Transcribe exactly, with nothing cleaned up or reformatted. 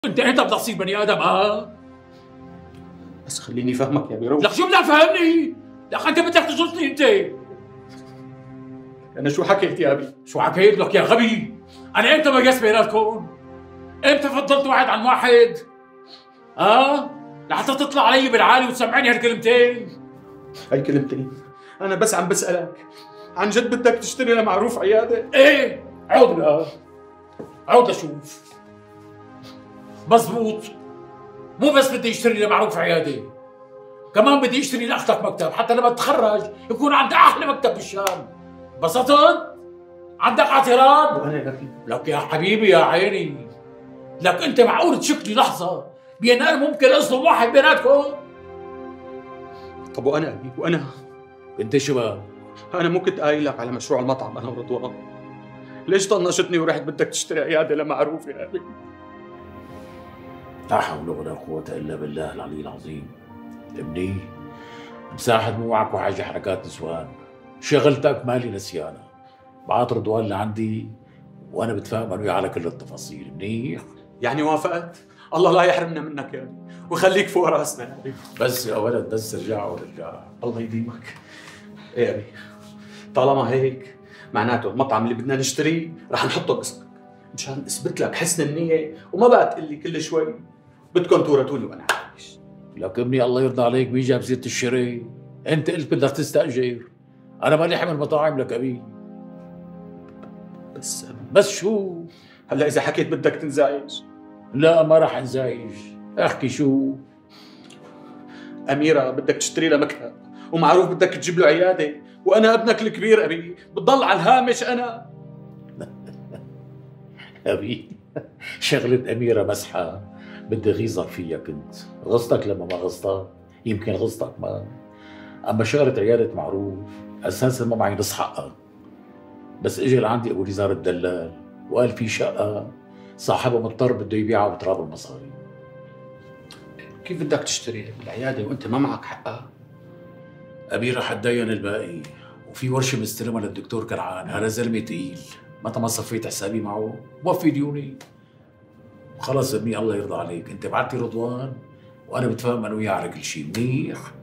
انت انت بدك تصير بني ادم اه؟ بس خليني فهمك يا بيرو. لك شو بدك تفهمني؟ لك انت بدك تجلطني انت. انا شو حكيت يا ابي؟ شو حكيت لك يا غبي؟ انا امتى ميزت بيناتكم؟ امتى فضلت واحد عن واحد؟ اه؟ لحتى تطلع علي بالعالي وتسمعني هالكلمتين؟ هاي كلمتين؟ انا بس عم بسألك، عن جد بدك تشتري لمعروف عيادة؟ ايه؟ عود لا عود لشوف. مزبوط، مو بس بدي اشتري لمعروف عيادة، كمان بدي اشتري لاختك مكتب حتى لما تتخرج يكون عندها احلى مكتب بالشام. انبسطت؟ عندك اعتراض؟ وانا يا ابي لك يا حبيبي يا عيني، لك انت معقول تشكلي لحظة بان انا ممكن اظلم واحد بيناتكم؟ طب وانا ابي وانا انت شباب انا مو كنت قايل لك على مشروع المطعم انا ورضوان؟ ليش طنشتني ورحت بدك تشتري عيادة لمعروف يا ابي؟ لا حول ولا قوة الا بالله العلي العظيم. ابني مساحة موعك وحاجة حركات نسوان، شغلتك مالي نسيانة. بعت رضوان لعندي وانا بتفاهم انا وياه على كل التفاصيل. منيح؟ يعني وافقت؟ الله لا يحرمنا منك يا ابي ويخليك فوق راسنا يا ابي. بس يا ولد بس ارجع ورجع. الله يديمك. ايه يا ابي، طالما هيك معناته المطعم اللي بدنا نشتريه رح نحطه باسمك مشان اثبت لك حسن النية وما بقى تقول لي كل شوي بدكم تورثوني وانا عايش. لك ابني الله يرضى عليك مين جاب سيرة الشراء؟ انت قلت بدك تستأجر، انا مالي حمل مطاعم لك ابي. بس أبي. بس شو؟ هلا اذا حكيت بدك تنزعج. لا ما راح انزعج، احكي شو؟ أميرة بدك تشتري لها مكتب ومعروف بدك تجيب له عيادة وأنا ابنك الكبير أبي بتضل على الهامش أنا. أبي شغلة أميرة مسحة بدي غيظك فيها. كنت غصتك لما ما غصتك يمكن غصتك ما. أما شغلة عيادة معروف أساسا ما معي نص حقها، بس إجي لعندي أبو نزار الدلال وقال في شقة صاحبها مضطر بده يبيعها بتراب المصاري. كيف بدك تشتري العيادة وأنت ما معك حقها؟ أبي رح أتدين الباقي، وفي ورشة مستلمها للدكتور كرعان، هذا زلمة تقيل، متى ما صفيت حسابي معه موفي ديوني. وخلص ابني الله يرضى عليك، أنت بعتي رضوان وأنا بتفاهم أنا وياه على كل شيء. منيح؟